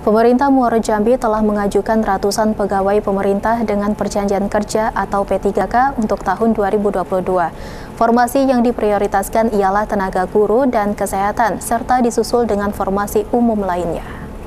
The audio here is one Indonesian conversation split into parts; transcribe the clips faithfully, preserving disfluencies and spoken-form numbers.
Pemerintah Muaro Jambi telah mengajukan ratusan pegawai pemerintah dengan perjanjian kerja atau P tiga K untuk tahun dua ribu dua puluh dua. Formasi yang diprioritaskan ialah tenaga guru dan kesehatan, serta disusul dengan formasi umum lainnya.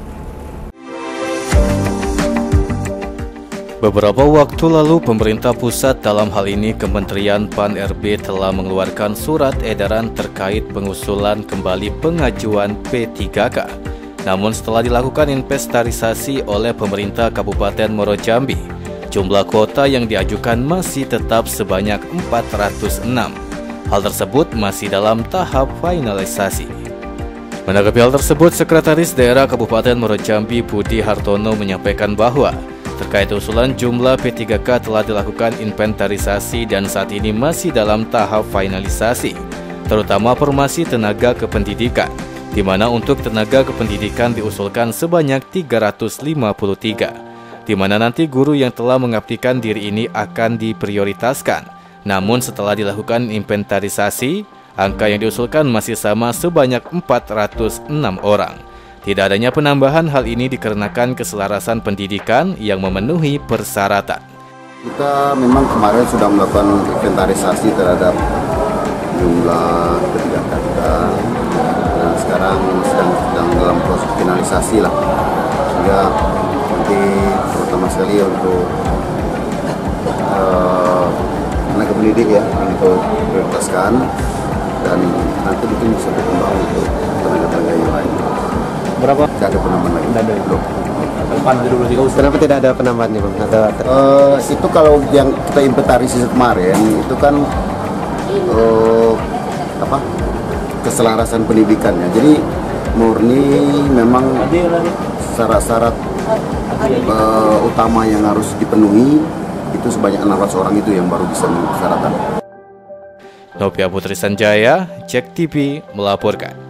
Beberapa waktu lalu, pemerintah pusat, dalam hal ini Kementerian P A N R B, telah mengeluarkan surat edaran terkait pengusulan kembali pengajuan P tiga K. Namun setelah dilakukan inventarisasi oleh pemerintah Kabupaten Muaro Jambi, jumlah kuota yang diajukan masih tetap sebanyak empat ratus enam. Hal tersebut masih dalam tahap finalisasi. Menanggapi hal tersebut, Sekretaris Daerah Kabupaten Muaro Jambi Budi Hartono menyampaikan bahwa terkait usulan jumlah P tiga K telah dilakukan inventarisasi dan saat ini masih dalam tahap finalisasi, terutama formasi tenaga kependidikan, di mana untuk tenaga kependidikan diusulkan sebanyak tiga ratus lima puluh tiga, di mana nanti guru yang telah mengabdikan diri ini akan diprioritaskan. Namun setelah dilakukan inventarisasi, angka yang diusulkan masih sama sebanyak empat ratus enam orang. Tidak adanya penambahan hal ini dikarenakan keselarasan pendidikan yang memenuhi persyaratan. Kita memang kemarin sudah melakukan inventarisasi terhadap jumlah P tiga K kita. Nah, sekarang sedang, sedang dalam proses finalisasi lah. Sehingga nanti terutama sekali untuk uh, tenaga pendidik ya yang itu prioritaskan, dan nanti mungkin bisa berkembang untuk tenaga-tenaga yang lain. Berapa? Tidak ada penambahan lagi. Tidak ada. Belum. Kenapa tidak ada penambahannya, Bang? Atau uh, itu kalau yang kita inventarisasi kemarin itu kan uh, apa? Keselarasan pendidikannya. Jadi murni memang syarat-syarat uh, utama yang harus dipenuhi itu sebanyak enam ratus orang itu yang baru bisa memenuhi persyaratan. Novia Putri Sanjaya, Cek T V melaporkan.